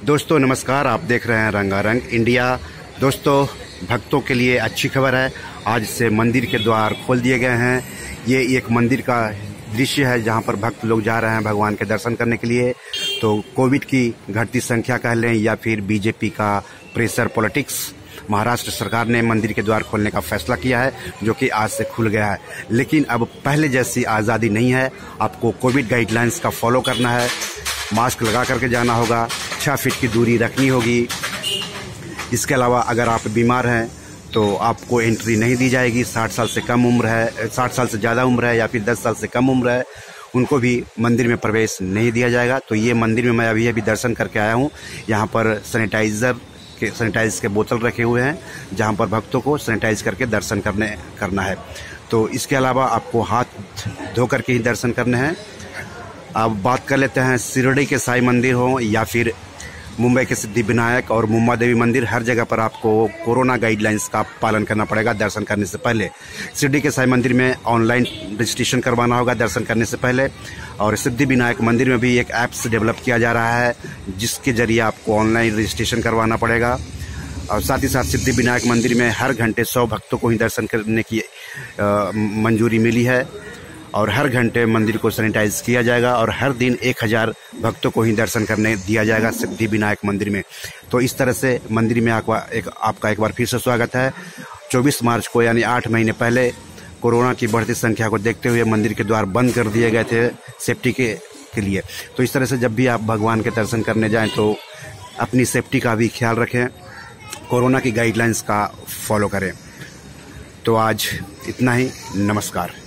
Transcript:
दोस्तों नमस्कार, आप देख रहे हैं रंगारंग इंडिया। दोस्तों, भक्तों के लिए अच्छी खबर है। आज से मंदिर के द्वार खोल दिए गए हैं। ये एक मंदिर का दृश्य है जहां पर भक्त लोग जा रहे हैं भगवान के दर्शन करने के लिए। तो कोविड की घटती संख्या कह लें या फिर बीजेपी का प्रेशर पॉलिटिक्स, महाराष्ट्र सरकार ने मंदिर के द्वार खोलने का फैसला किया है, जो कि आज से खुल गया है। लेकिन अब पहले जैसी आज़ादी नहीं है। आपको कोविड गाइडलाइंस का फॉलो करना है, मास्क लगा करके जाना होगा, 6 फीट की दूरी रखनी होगी। इसके अलावा अगर आप बीमार हैं तो आपको एंट्री नहीं दी जाएगी। 60 साल से कम उम्र है, 60 साल से ज़्यादा उम्र है या फिर 10 साल से कम उम्र है, उनको भी मंदिर में प्रवेश नहीं दिया जाएगा। तो ये मंदिर में मैं अभी दर्शन करके आया हूँ। यहाँ पर सैनिटाइज के बोतल रखे हुए हैं, जहाँ पर भक्तों को सैनिटाइज करके दर्शन करना है। तो इसके अलावा आपको हाथ धो करके ही दर्शन करने हैं। अब बात कर लेते हैं शिरडी के साईं मंदिर हो या फिर मुंबई के सिद्धिविनायक और मुंबा देवी मंदिर, हर जगह पर आपको कोरोना गाइडलाइंस का पालन करना पड़ेगा दर्शन करने से पहले। शिरडी के साईं मंदिर में ऑनलाइन रजिस्ट्रेशन करवाना होगा दर्शन करने से पहले। और सिद्धिविनायक मंदिर में भी एक ऐप्स डेवलप किया जा रहा है, जिसके जरिए आपको ऑनलाइन रजिस्ट्रेशन करवाना पड़ेगा। और साथ ही साथ सिद्धिविनायक मंदिर में हर घंटे 100 भक्तों को ही दर्शन करने की मंजूरी मिली है। और हर घंटे मंदिर को सैनिटाइज किया जाएगा और हर दिन 1000 भक्तों को ही दर्शन करने दिया जाएगा सिद्धिविनायक मंदिर में। तो इस तरह से मंदिर में आपका एक बार फिर से स्वागत है। 24 मार्च को यानी 8 महीने पहले कोरोना की बढ़ती संख्या को देखते हुए मंदिर के द्वार बंद कर दिए गए थे सेफ्टी के लिए। तो इस तरह से जब भी आप भगवान के दर्शन करने जाएं तो अपनी सेफ्टी का भी ख्याल रखें, कोरोना की गाइडलाइंस का फॉलो करें। तो आज इतना ही, नमस्कार।